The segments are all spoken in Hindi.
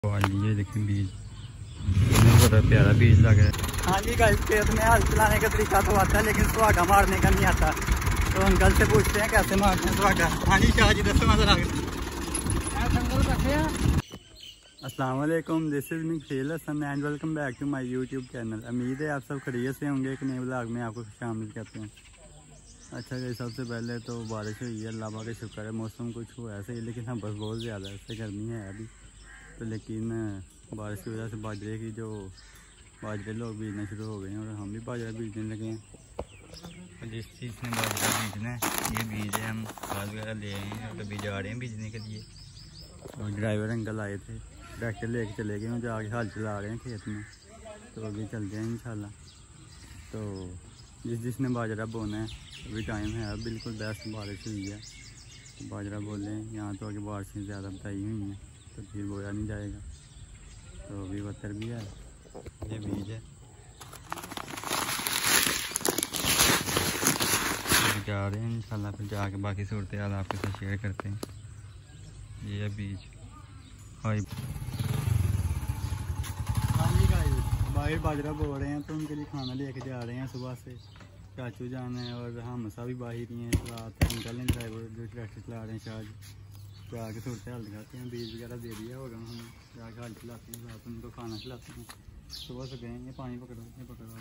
ये देखें बीज, बड़ा प्यारा बीज लग रहा है। हाँ जी गाइस, खेत में हल चलाने का तरीका तो आता है लेकिन सुहागा मारने का नहीं आता। तो अंकल से पूछते हैं कैसे मारते हैं सुहागा। हाँ जी शाह जी दसो मजा अस्सलाम वालेकुम, this is Mikhil Hasan and welcome back to my YouTube channel. उम्मीद है आप सब खैरियत से होंगे। एक नए व्लॉग में आपको शामिल करते हैं। अच्छा जी, सबसे पहले तो बारिश हुई है, अल्लाह पाक का शुक्र है। मौसम कुछ हुआ ऐसे ही, लेकिन हम बस बहुत ज़्यादा ऐसे गर्मी है अभी तो। लेकिन बारिश की वजह से बाजरे लोग बीजना शुरू हो गए हैं और हम भी बाजरा बीजने लगे हैं। तो जिस चीज़ ने बाजरा बीजना है, ये बीज है, हम खाद वगैरह ले आए हैं और अभी जा रहे हैं बीजने के लिए। और ड्राइवर अंकल आए थे, ट्रैक्टर लेके चले गए हैं, जाके हल चला रहे हैं खेत में। तो अभी चलते हैं इंशाल्लाह। तो जिसने बाजरा बोना है, अभी टाइम है, अब बिल्कुल बेस्ट बारिश हुई है तो बाजरा बोले। यहाँ तो आगे बारिशें ज़्यादा बताई हुई हैं तो फिर बोया नहीं जाएगा। तो अभी बतर भी है, ये बीज है, जा रहे हैं इंशाल्लाह। फिर जाके बाकी सूरत हाल आपके साथ शेयर करते हैं। ये है बीज। हाँ जी गाइस, बाहर बाजरा बो रहे हैं तो उनके लिए खाना लेके जा रहे हैं। सुबह से चाचू जान है और हम सभी बाहर ही हैं। रात अंकल हैं ड्राइवर जो ट्रैक्टर चला रहे हैं शाह जी। जाके सूरत हाल दिखाते हैं। बीज वगैरह दे दिया होगा, हम जाके हल खिलाते हैं, रात उनको खाना खिलाते हैं। सुबह से गए ये पानी पकड़ो, ये पकड़ो।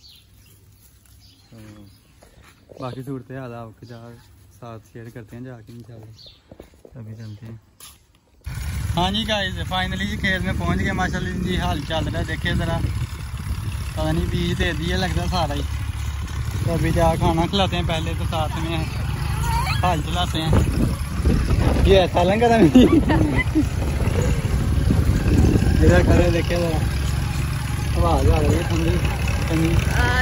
तो बाकी सूरत हाल आपके साथ शेयर करते हैं जाके इंशाल्लाह। अभी चलते हैं। हाँ जी गाइस, फाइनली जी खेत में पहुंच गए माशाल्लाह जी। हाल चल रहा है, देखिए ज़रा, पता नहीं बीज दे दिए लगता सारा ही। तो अभी जा खाना खिलाते हैं पहले, तो साथ में हाल चलाते हैं। ये सालन का इधर खड़े, देखिए ज़रा आवाज़ आ रही है ठंडी ठंडी।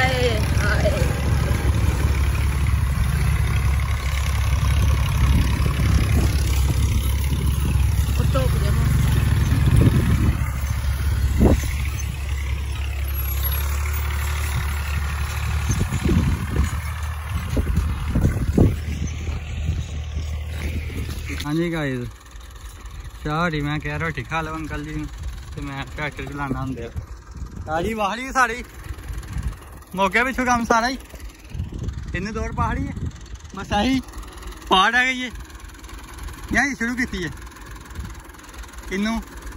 हाँ जी गाइस, शाह मैं कह रोटी खा लो अंकल जी, तो मैं ट्रैक्टर चलाना होंगे। ताजी बाहरी है सारी मौके पिछू काम सारा ही इन्हें दौड़ पहाड़ी है, बस यही पहाड़ है। ये यही शुरू की है इनू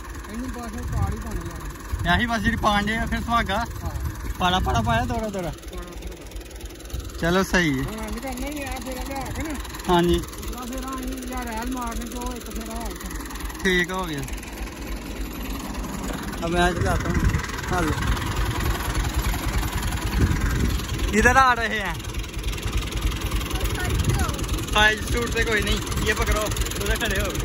यही बस जी पांडे फिर सुहागा पाड़ा पाड़ा पाया दौड़ा दौड़ा। चलो सही है। हाँ जी ठीक हो गया। अब मैं चलाता हूँ हल। इधर आ रहे हैं, साइज सूट से कोई नहीं, ये पकड़ो, उधर खड़े हो।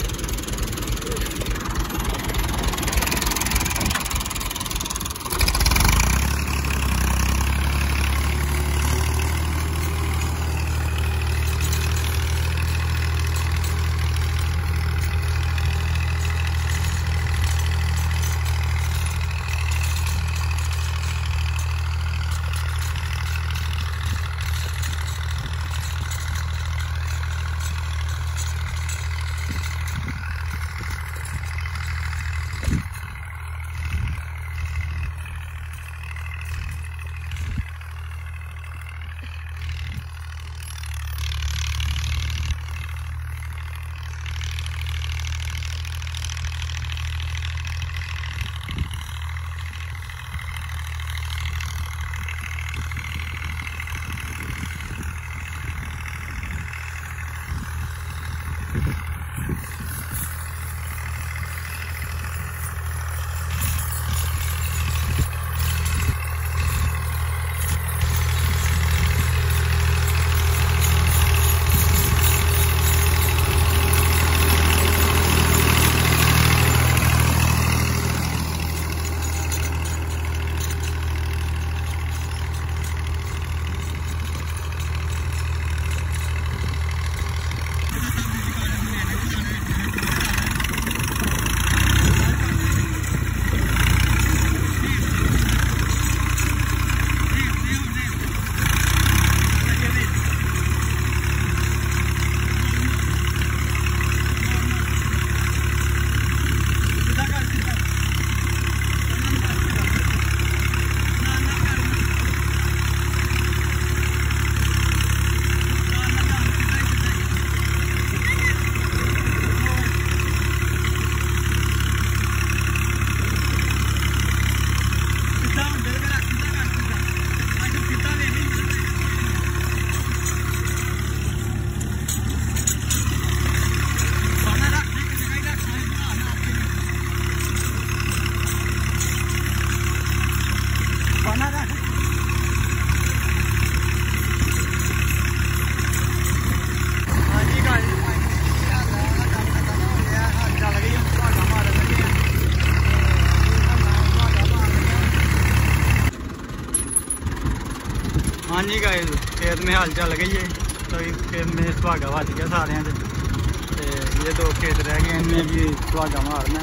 जी गाइस खेत में हाल चल गई है, तो खेत में सुहागा बज गया सारे से। ये 2 खेत रह गए, इनमें भी सुहागा मारना।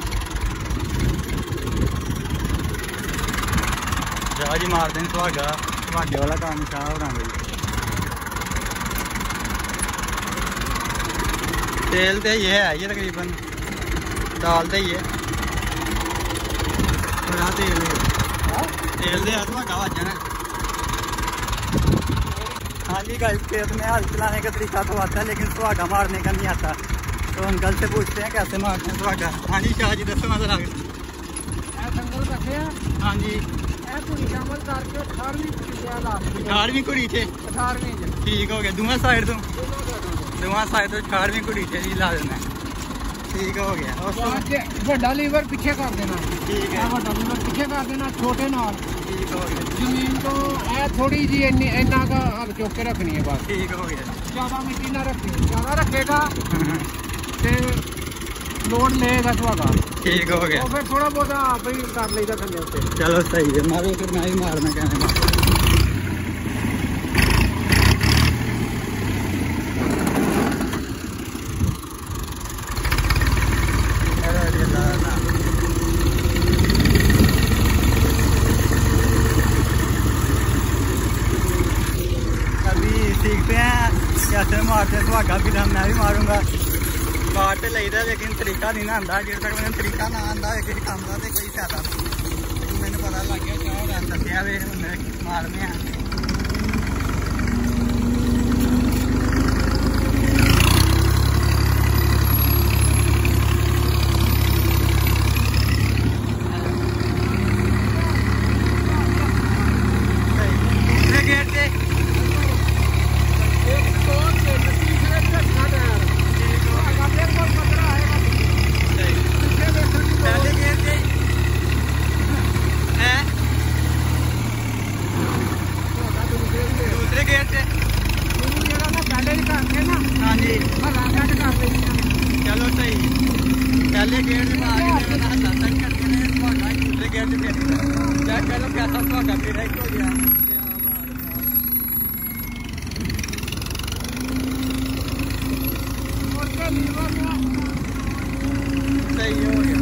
शाह जी मारते हैं सुहागा वाला काम शाह हो रहा है। तेल तो ये है ये तकरीबन डालते ही है तेल दे सुहागा बज जाना। हाँ जी गाइस खेत में हल चलाने का तरीका तो आता है, लेकिन सुहागा मारने का नहीं आता। तो अंकल से पूछते हैं कैसे मारते हैं सुहागा। हाँ जी शाह जी दसो नजर आ गए। हाँ जी 18वीं कुड़ी थे, ठीक हो गया। दोवें साइड तो 18वीं कुड़ी थे जी ला देना, ठीक हो गया। बड़ा लीवर पीछे कर देना, ठीक है, बड़ा लीवर पीछे कर देना छोटे नाल, ठीक हो गया। जमीन तो थोड़ी जी इन्ना का हल चुक के रखनी है बस, ठीक हो गया। ज्यादा मिट्टी ना रखनी, ज्यादा रखेगा तो लोड लेगा सुहागा, ठीक हो गया। तो फिर थोड़ा बहुत आप ही कर लेगा थले उसे। चलो सही है, मारो फिर मैं भी मारना कहने। अभी सीखते हैं कैसे मारते हैं सुहागा, फिर मैं भी मारूंगा। मार तो लेता लेकिन तरीका नहीं ना आता। जिस तक मैंने तरीका ना आता है किसी काम का तो कोई फायदा नहीं। मैंने पता लग गया क्या हो रहा दसिया वे मारने हैं। चलो सही, पहले गेट में आगे करके दूसरे गेट से चलो कैसा सुहागा फिर हो गया। सही हो गया।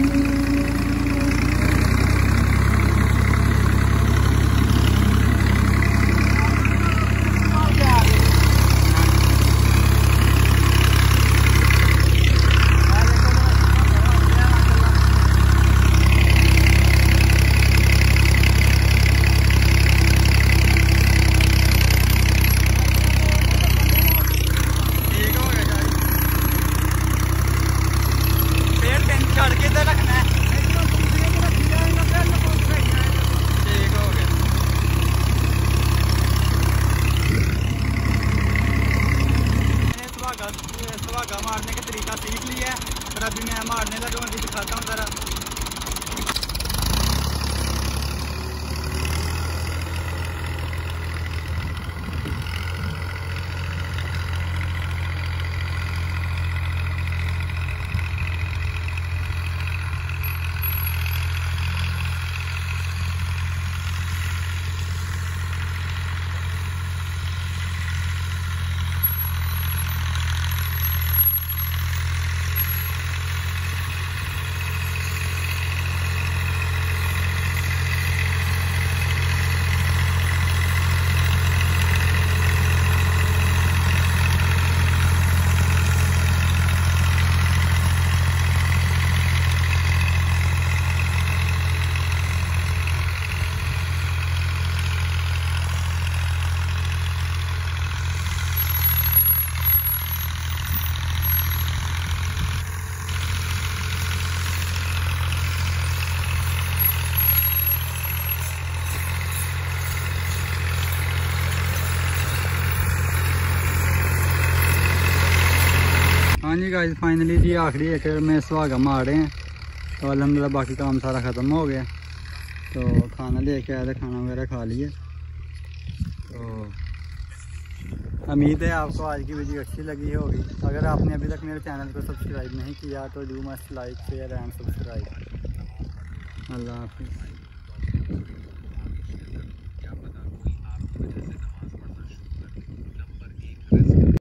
सुहागा मारने का तरीका सीख लिया है, और अभी मैं मारने लगा हूँ, अभी दिखाता हूँ जरा। हाँ जी गाइस फाइनली जी आखिरी एक में सुहागा मार रहे हैं, तो अल्हम्दुलिल्लाह बाकी काम सारा ख़त्म हो गया। तो खाना लेके आए थे, खाना वगैरह खा लिए। तो उम्मीद है आपको आज की वीडियो अच्छी लगी होगी। अगर आपने अभी तक मेरे चैनल को सब्सक्राइब नहीं किया तो do must like share and subscribe. अल्लाह हाफिज़।